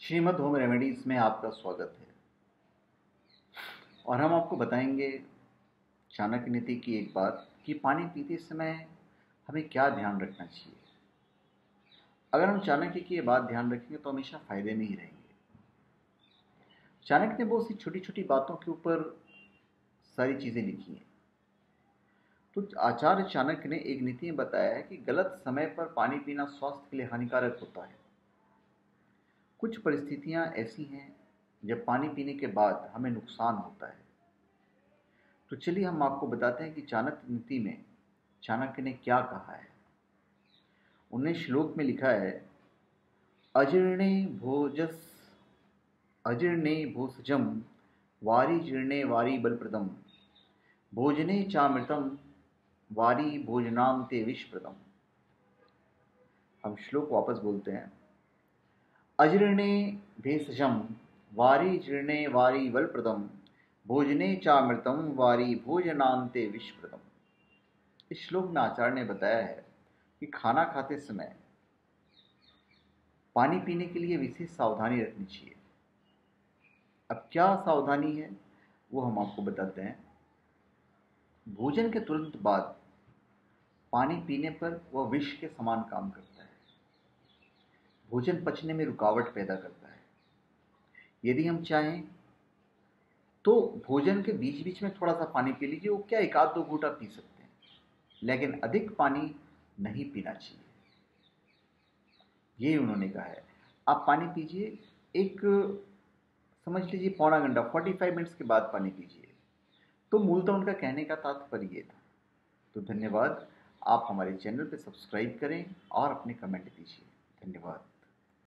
Shrimad home remedies में आपका स्वागत है और हम आपको बताएंगे चाणक्य नीति की एक बात कि पानी पीते समय हमें क्या ध्यान रखना चाहिए। अगर हम चाणक्य की ये बात ध्यान रखेंगे तो हमेशा फ़ायदे में ही रहेंगे। चाणक्य ने बहुत सी छोटी छोटी बातों के ऊपर सारी चीज़ें लिखी हैं। तो आचार्य चाणक्य ने एक नीति में बताया है कि गलत समय पर पानी पीना स्वास्थ्य के लिए हानिकारक होता है। कुछ परिस्थितियां ऐसी हैं जब पानी पीने के बाद हमें नुकसान होता है। तो चलिए हम आपको बताते हैं कि चाणक्य नीति में चाणक्य ने क्या कहा है। उन्हें श्लोक में लिखा है, अजीर्णे भोजस अजीर्णे भोजजम वारी जीर्णे वारी बलप्रदम भोजने चामृतम वारी भोजनाम ते विषप्रदम। हम श्लोक वापस बोलते हैं। अजीर्णे भेषजम वारी जीर्णे वारी बलप्रदम भोजने चामृतम वारी भोजनांते विषप्रदम। इस श्लोक में आचार्य ने बताया है कि खाना खाते समय पानी पीने के लिए विशेष सावधानी रखनी चाहिए। अब क्या सावधानी है वो हम आपको बताते हैं। भोजन के तुरंत बाद पानी पीने पर वह विष के समान काम करता है। भोजन पचने में रुकावट पैदा करता है। यदि हम चाहें तो भोजन के बीच बीच में थोड़ा सा पानी पी लीजिए, वो क्या एक आध दो घूंटा पी सकते हैं, लेकिन अधिक पानी नहीं पीना चाहिए। ये उन्होंने कहा है। आप पानी पीजिए, एक समझ लीजिए पौना घंटा 45 मिनट्स के बाद पानी पीजिए। तो मूलतः उनका कहने का तात्पर्य ये था। तो धन्यवाद। आप हमारे चैनल पे सब्सक्राइब करें और अपने कमेंट दीजिए। धन्यवाद।